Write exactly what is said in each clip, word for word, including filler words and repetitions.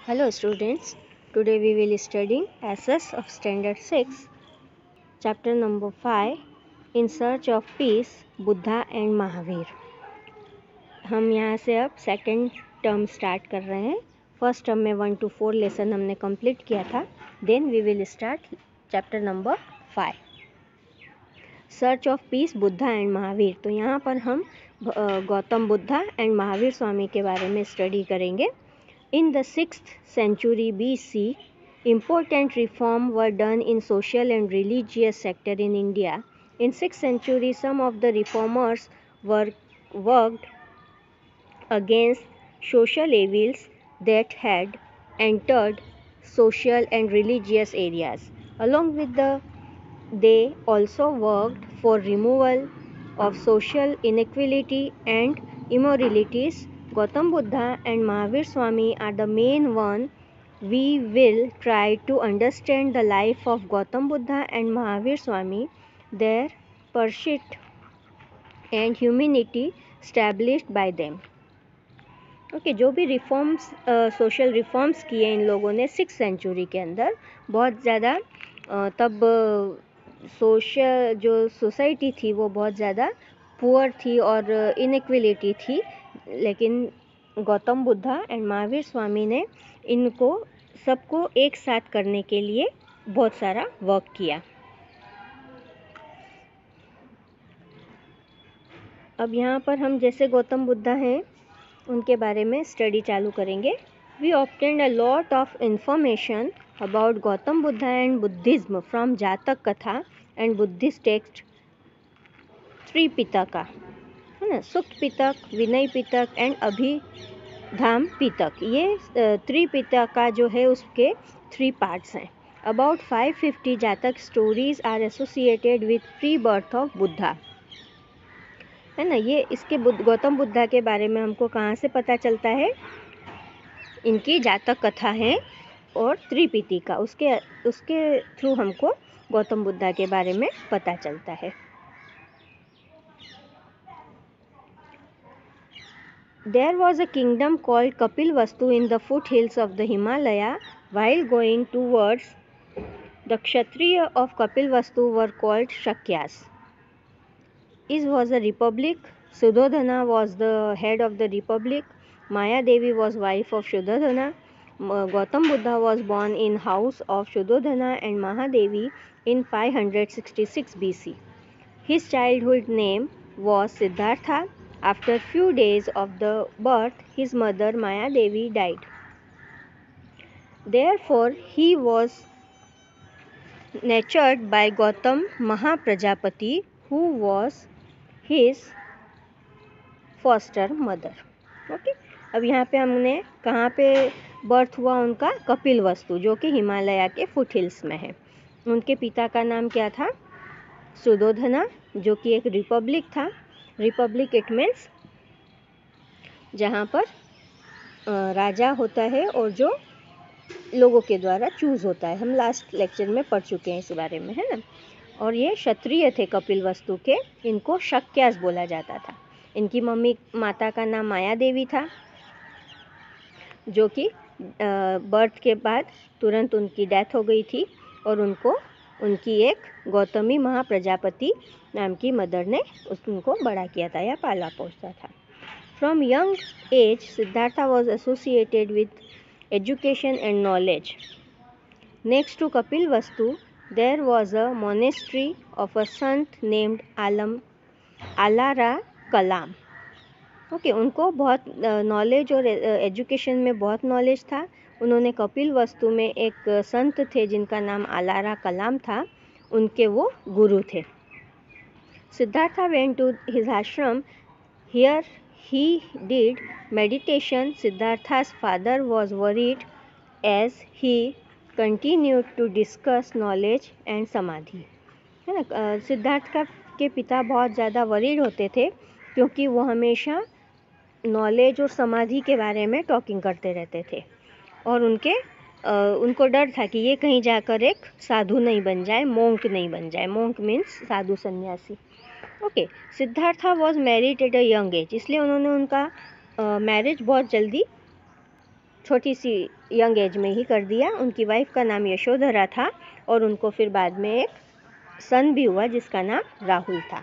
Hello students, today we will studying S S of standard six, chapter number five, In Search of Peace, Buddha and Mahavir. हम यहाँ से अब second term start कर रहे हैं। First term में वन टू फोर लेसन हमने complete किया था। Then we will start chapter number five, search of peace Buddha and Mahavir. तो यहाँ पर हम गौतम बुद्धा एंड महावीर स्वामी के बारे में स्टडी करेंगे। In the sixth century B C, important reforms were done in social and religious sector in India. In sixth century, some of the reformers were worked against social evils that had entered social and religious areas. Along with the, they also worked for removal of social inequality and immoralities. Gautam Buddha and Mahavir Swami are the main one. We will try to understand the life of Gautam Buddha and Mahavir Swami, their pursuit and humanity established by them. Okay okay, जो भी reforms social reforms किए इन लोगों ने six century के अंदर, बहुत ज़्यादा तब सोशल जो सोसाइटी थी वो बहुत ज़्यादा पुअर थी और इनइक्वलिटी थी, लेकिन गौतम बुद्धा एंड महावीर स्वामी ने इनको सबको एक साथ करने के लिए बहुत सारा वर्क किया। अब यहाँ पर हम जैसे गौतम बुद्धा हैं उनके बारे में स्टडी चालू करेंगे। We obtained a lot of information about Gautam Buddha and Buddhism from Jataka कथा एंड बुद्धिस्ट टेक्स्ट त्रिपिटका, है ना, सुक्त पिटक, विनय पिटक एंड अभिधाम पिटक। ये त्रिपिटका जो है उसके थ्री पार्ट्स हैं। About five fifty Jataka stories are associated with pre birth of Buddha, है ना। ये इसके बुद्ध गौतम बुद्धा के बारे में हमको कहाँ से पता चलता है? इनकी जातक कथा है और त्रिपिटका, उसके उसके थ्रू हमको गौतम बुद्धा के बारे में पता चलता है। There was a kingdom called Kapilvastu in the foothills of the Himalaya. While going towards the Kshatriya of Kapilvastu were called Shakyas. It was a republic. Sudhodhana was the head of the republic. Maya Devi was wife of Sudhodhana. Gautam Buddha was born in house of Sudhodhana and Mahadevi in five hundred sixty-six B C. His childhood name was Siddhartha. After few days of the birth, his mother Maya Devi died. Therefore, he was nurtured by Gautam Mahaprajapati, who was his foster mother. Okay, अब यहाँ पे हमने कहाँ पे birth हुआ उनका? कपिलवस्तु, जो कि हिमालय के फुट हिल्स में है। उनके पिता का नाम क्या था? सुधोधना, जो कि एक रिपब्लिक था। रिपब्लिक इट मीन्स जहाँ पर राजा होता है और जो लोगों के द्वारा चूज़ होता है। हम लास्ट लेक्चर में पढ़ चुके हैं इस बारे में, है ना। और ये क्षत्रिय थे कपिलवस्तु के, इनको शक्यास बोला जाता था। इनकी मम्मी माता का नाम माया देवी था, जो कि बर्थ के बाद तुरंत उनकी डेथ हो गई थी और उनको उनकी एक गौतमी महाप्रजापति नाम की मदर ने उनको बड़ा किया था या पाला पोसा था। From young age Siddhartha was associated with education and knowledge. Next to Kapilavastu there was a monastery of a sant named Alam आलारा Kalam. Okay, उनको बहुत नॉलेज और एजुकेशन में बहुत नॉलेज था। उन्होंने कपिलवस्तु में एक संत थे जिनका नाम आलारा कलाम था, उनके वो गुरु थे। Siddhartha went to his ashram. Here he did meditation. Siddhartha's father was worried as he continued to discuss knowledge and समाधि, है ना। सिद्धार्थ का के पिता बहुत ज़्यादा वरीड होते थे क्योंकि वो हमेशा नॉलेज और समाधि के बारे में टॉकिंग करते रहते थे और उनके आ, उनको डर था कि ये कहीं जाकर एक साधु नहीं बन जाए, मोंक नहीं बन जाए। मोंक मीन्स साधु सन्यासी। Okay, Siddhartha was married at a young age, इसलिए उन्होंने उनका मैरिज बहुत जल्दी छोटी सी यंग एज में ही कर दिया। उनकी वाइफ का नाम यशोधरा था और उनको फिर बाद में एक सन भी हुआ जिसका नाम राहुल था।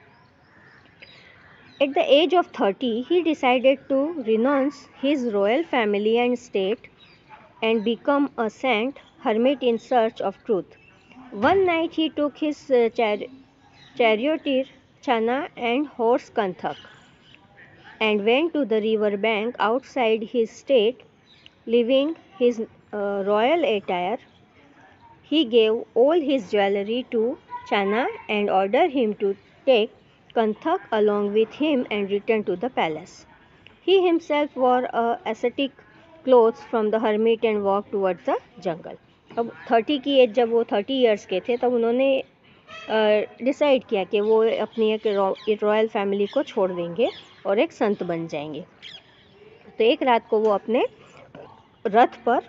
At the age of thirty, he decided to renounce his royal family and state and become a saint hermit in search of truth. One night he took his uh, char- charioteer Chana and horse Kanthak and went to the river bank outside his state, leaving his uh, royal attire. He gave all his jewelry to Chana and ordered him to take Kanthak along with him and return to the palace. He himself wore a ascetic clothes from the hermit and walked towards the jungle. अब thirty की age जब वो thirty years के थे तब उन्होंने decide किया कि वो अपनी एक रॉयल फैमिली को छोड़ देंगे और एक संत बन जाएंगे। तो एक रात को वो अपने रथ पर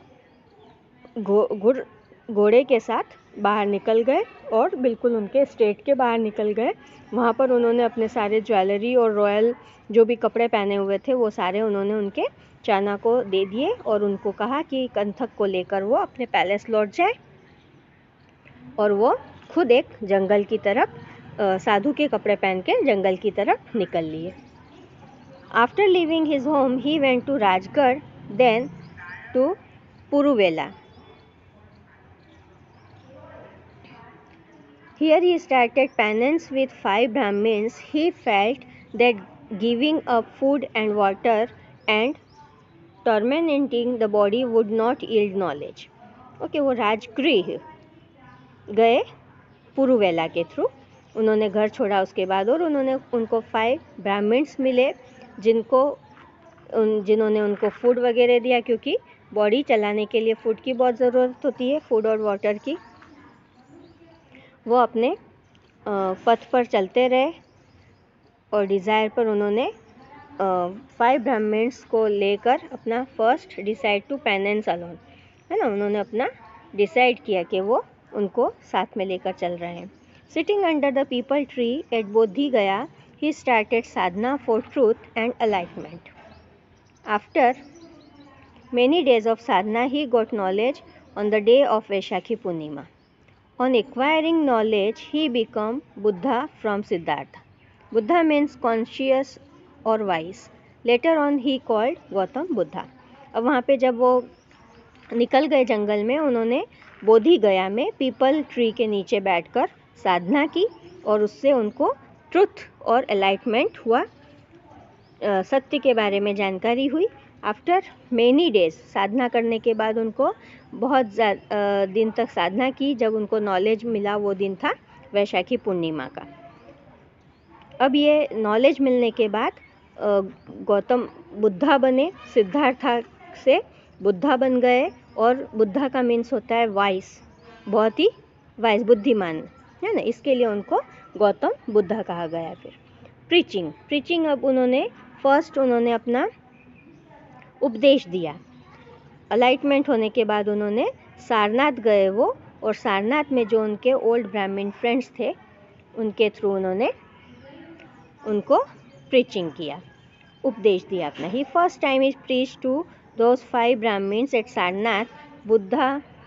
घुड़ घोड़े के साथ बाहर निकल गए और बिल्कुल उनके स्टेट के बाहर निकल गए। वहाँ पर उन्होंने अपने सारे ज्वेलरी और रॉयल जो भी कपड़े पहने हुए थे वो सारे उन्होंने उनके चाना को दे दिए और उनको कहा कि कंथक को लेकर वो अपने पैलेस लौट जाए और वो खुद एक जंगल की तरफ साधु के कपड़े पहन के जंगल की तरफ निकल लिए। After living his home he went to Rajgarh, then to Puruvela. Here he started penance with five Brahmins. He felt that giving up food and water and tormenting the body would not yield knowledge. Okay, वो राजगृह गए पुरुवेला के through. उन्होंने घर छोड़ा उसके बाद और उन्होंने उनको फाइव ब्राह्मण्स मिले जिनको उन जिन्होंने उनको फूड वगैरह दिया, क्योंकि बॉडी चलाने के लिए फूड की बहुत ज़रूरत होती है, फूड और वाटर की। वो अपने पथ पर चलते रहे और डिज़ायर पर उन्होंने फाइव ब्राह्मण्स को लेकर अपना first decide to penance alone, है ना, उन्होंने अपना डिसाइड किया कि वो उनको साथ में लेकर चल रहे हैं। Sitting under the peepal tree at Bodhi Gaya, he started sadhana for truth and enlightenment. After many days of sadhana he got knowledge on the day of Vaishakhi Purnima. On acquiring knowledge, he became Buddha from Siddhartha. Buddha means conscious or wise. Later on, he called Gautam Buddha. अब वहाँ पे जब वो निकल गए जंगल में, उन्होंने बोधि गया में पीपल ट्री के नीचे बैठकर साधना की और उससे उनको ट्रुथ और एलाइटमेंट हुआ, सत्य के बारे में जानकारी हुई। आफ्टर मेनी डेज, साधना करने के बाद उनको बहुत दिन तक साधना की, जब उनको नॉलेज मिला वो दिन था वैशाखी पूर्णिमा का। अब ये नॉलेज मिलने के बाद गौतम बुद्धा बने, सिद्धार्था से बुद्धा बन गए और बुद्धा का मीन्स होता है वाइस, बहुत ही वाइस, बुद्धिमान, है ना, इसके लिए उनको गौतम बुद्धा कहा गया। फिर प्रीचिंग प्रीचिंग अब उन्होंने फर्स्ट उन्होंने अपना उपदेश दिया। अलाइटमेंट होने के बाद उन्होंने सारनाथ गए वो, और सारनाथ में जो उनके ओल्ड ब्राह्मण फ्रेंड्स थे उनके थ्रू उन्होंने उनको प्रीचिंग किया, उपदेश दिया अपना। He first time is preach to those five Brahmans at Sarnath. Buddha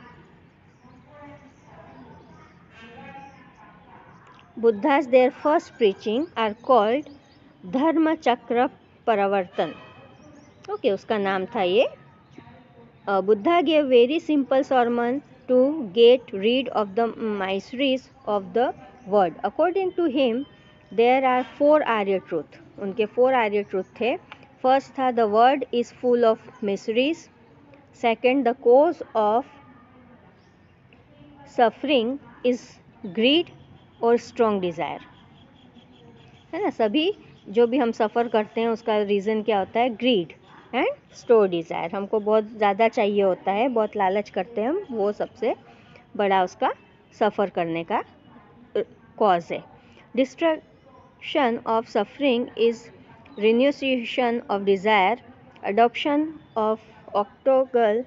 Buddha's their first preaching are called Dharma Chakra परिवर्तन। ओके, उसका नाम था ये। Uh, Buddha gave very simple sermon to get rid of the miseries of the world. According to him, there are four Arya truth. उनके four Arya truth थे। First था the world is full of miseries. Second, the cause of suffering is greed और strong desire, है ना। सभी जो भी हम सफ़र करते हैं उसका रीज़न क्या होता है? Greed and store desire. हमको बहुत ज़्यादा चाहिए होता है, बहुत लालच करते हैं हम, वो सबसे बड़ा उसका सफ़र करने का कॉज है। Destruction of suffering is renunciation of desire. Adoption of octagonal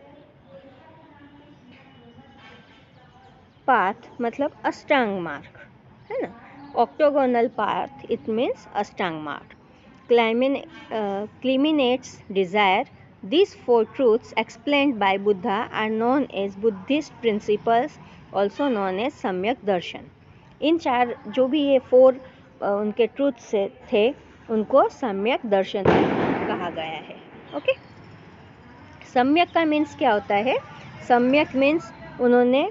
path मतलब अष्टांग मार्ग, है ना। ऑक्टोगोनल पाथ इट मीन्स अष्टांग मार्ग। Climinates desire, These four truths explained by Buddha are known as Buddhist principles, also known as सम्यक दर्शन. इन चार जो भी ये फोर उनके ट्रूथ से थे उनको सम्यक दर्शन कहा गया है. ओके, सम्यक का मीन्स क्या होता है? सम्यक मीन्स उन्होंने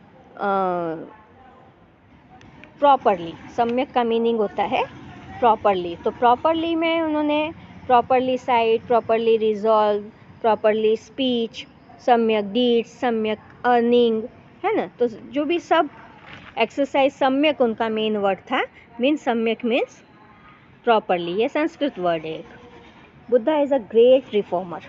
प्रॉपरली, सम्यक का मीनिंग होता है प्रॉपरली. तो प्रॉपरली में उन्होंने properly sight, properly resolve, properly speech, samyak deeds, samyak earning, है ना. तो जो भी सब एक्सरसाइज सम्यक उनका मेन वर्ड था. Mean samyak means properly. ये संस्कृत वर्ड है. Buddha is a great reformer.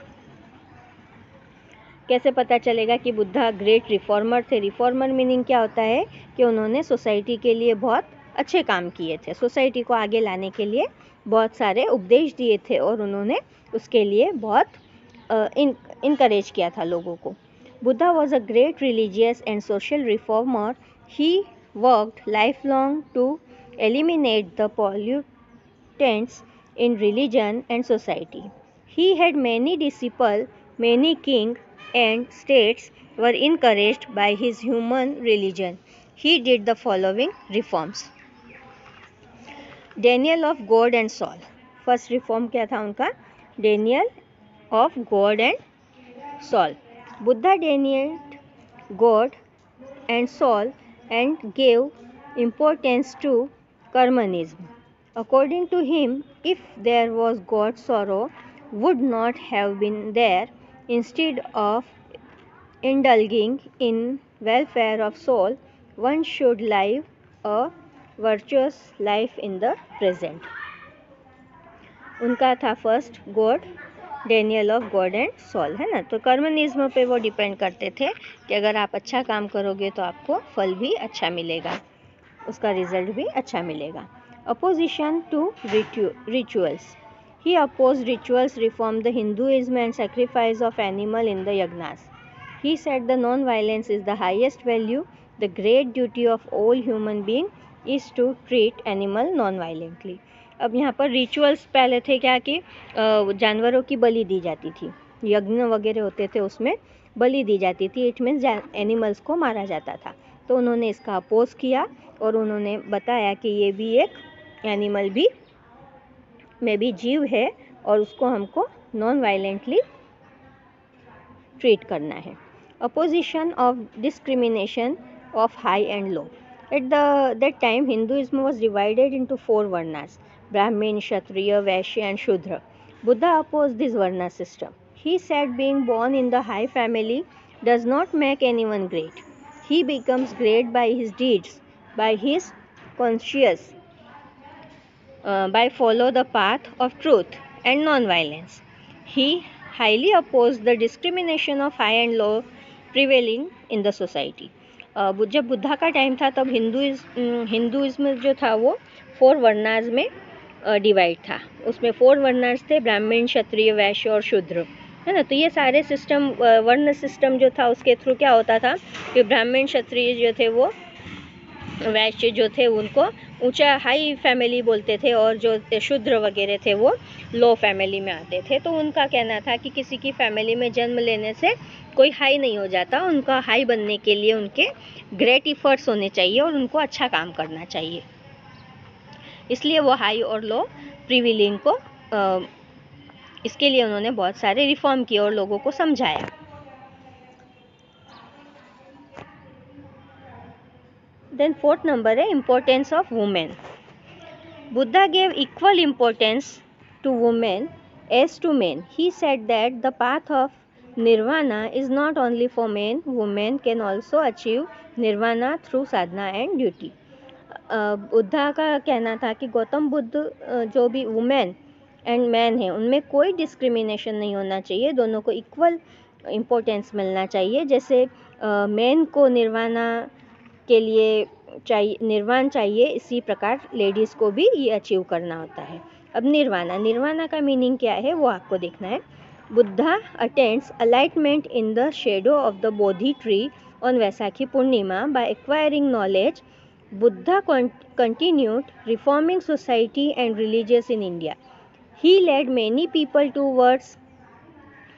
कैसे पता चलेगा कि बुद्धा ग्रेट रिफॉर्मर थे? रिफॉर्मर मीनिंग क्या होता है कि उन्होंने सोसाइटी के लिए बहुत अच्छे काम किए थे, सोसाइटी को आगे लाने के लिए बहुत सारे उपदेश दिए थे और उन्होंने उसके लिए बहुत इनकरेज किया था लोगों को. Buddha was a great religious and social reformer. He worked life long to eliminate the pollutants in religion and society. He had many disciples, many kings and states were encouraged by his human religion. He did the following reforms. Denial of God and soul. First reform क्या था उनका? Denial of God and soul. Buddha denied God and soul and gave importance to karmanism. According to him, if there was God, sorrow would not have been there. Instead of indulging in welfare of soul, one should live a virtuous life in the present. उनका था first god, denial of god and soul, है ना. तो कर्मनिज्म पे वो depend करते थे कि अगर आप अच्छा काम करोगे तो आपको फल भी अच्छा मिलेगा, उसका रिजल्ट भी अच्छा मिलेगा. Opposition to ritu- rituals. He opposed rituals, reformed the Hinduism and sacrifice of animal in the yagnas. He said the non-violence is the highest value. The great duty of all human being is to treat animal non-violently. अब यहाँ पर rituals पहले थे क्या कि जानवरों की बलि दी जाती थी, यज्ञ वगैरह होते थे उसमें बलि दी जाती थी. इट मीन्स एनिमल्स को मारा जाता था. तो उन्होंने इसका अपोज किया और उन्होंने बताया कि ये भी एक एनिमल भी में भी जीव है और उसको हमको नॉन वायलेंटली ट्रीट करना है. Opposition of discrimination of high and low. At the that time Hinduism was divided into four varnas, Brahman, Kshatriya, Vaishya and Shudra. Buddha oppose this varna system. He said being born in the high family does not make anyone great. He becomes great by his deeds, by his conscience, uh, by follow the path of truth and non-violence. He highly opposed the discrimination of high and low prevailing in the society. uh, जब बुद्धा का time था तब Hinduism Hinduism जो था वो four varnas में divide uh, था. उसमें फोर वर्णास थे, ब्राह्मण, क्षत्रिय, वैश्य और शूद्र, है ना. तो ये सारे सिस्टम, वर्ण सिस्टम जो था उसके थ्रू क्या होता था कि ब्राह्मण, क्षत्रिय जो थे वो, वैश्य जो थे उनको ऊंचा हाई फैमिली बोलते थे और जो शूद्र वगैरह थे वो लो फैमिली में आते थे. तो उनका कहना था कि किसी की फैमिली में जन्म लेने से कोई हाई नहीं हो जाता. उनका हाई बनने के लिए उनके ग्रेट इफर्ट्स होने चाहिए और उनको अच्छा काम करना चाहिए. इसलिए वो हाई और लो प्रिविलिंग को आ, इसके लिए उन्होंने बहुत सारे रिफॉर्म किए और लोगों को समझाया. देन फोर्थ नंबर है importance of women. Buddha gave equal importance to women as to men. He said that the path of nirvana is not only for men. Women can also achieve nirvana through sadhana and duty. Buddha का कहना था कि गौतम बुद्ध जो भी women and man है उनमें कोई discrimination नहीं होना चाहिए, दोनों को इक्वल इम्पोर्टेंस मिलना चाहिए. जैसे मैन को निर्वाणा के लिए चाहिए, निर्वाण चाहिए, इसी प्रकार लेडीज़ को भी ये अचीव करना होता है. अब निर्वाणा, निर्वाणा का मीनिंग क्या है वो आपको देखना है. Buddha attends enlightenment in the shadow of the Bodhi tree on Vaisakhi Purnima. By acquiring knowledge Buddha continued reforming society and religious in India. He led many people towards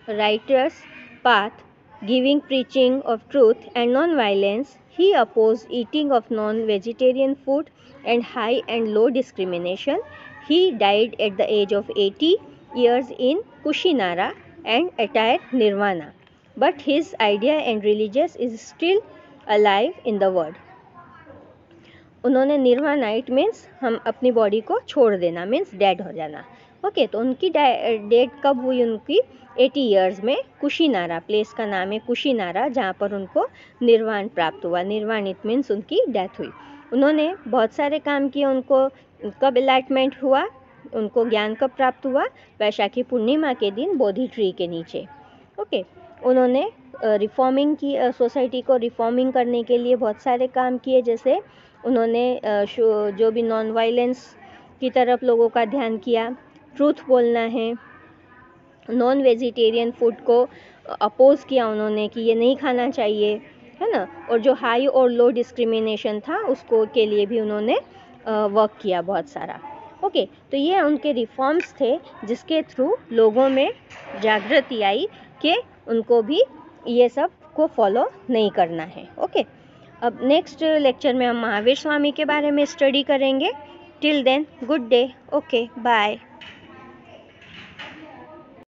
righteous path, giving preaching of truth and non-violence. He opposed eating of non-vegetarian food and high and low discrimination. He died at the age of eighty years in Kushinara and attained nirvana. But his idea and religious is still alive in the world. उन्होंने nirvana, it means हम अपनी body को छोड़ देना, means dead हो जाना. Okay okay, तो उनकी डेट कब हुई? उनकी अस्सी इयर्स में. कुशीनारा प्लेस का नाम है कुशीनारा, जहाँ पर उनको निर्वाण प्राप्त हुआ. निर्वाण इट मीन्स उनकी डेथ हुई. उन्होंने बहुत सारे काम किए. उनको कब एलाइटमेंट हुआ? उनको ज्ञान कब प्राप्त हुआ? वैशाखी पूर्णिमा के दिन बोधि ट्री के नीचे. ओके okay, उन्होंने रिफॉर्मिंग की, सोसाइटी को रिफॉर्मिंग करने के लिए बहुत सारे काम किए. जैसे उन्होंने जो भी नॉन वायलेंस की तरफ लोगों का ध्यान किया, ट्रूथ बोलना है, नॉन वेजिटेरियन फूड को अपोज किया उन्होंने कि ये नहीं खाना चाहिए, है ना. और जो हाई और लो डिस्क्रिमिनेशन था उसको के लिए भी उन्होंने वर्क किया बहुत सारा. ओके okay, तो ये उनके रिफॉर्म्स थे जिसके थ्रू लोगों में जागृति आई कि उनको भी ये सब को फॉलो नहीं करना है. Okay okay? अब नेक्स्ट लेक्चर में हम महावीर स्वामी के बारे में स्टडी करेंगे. Till then good day. Okay bye.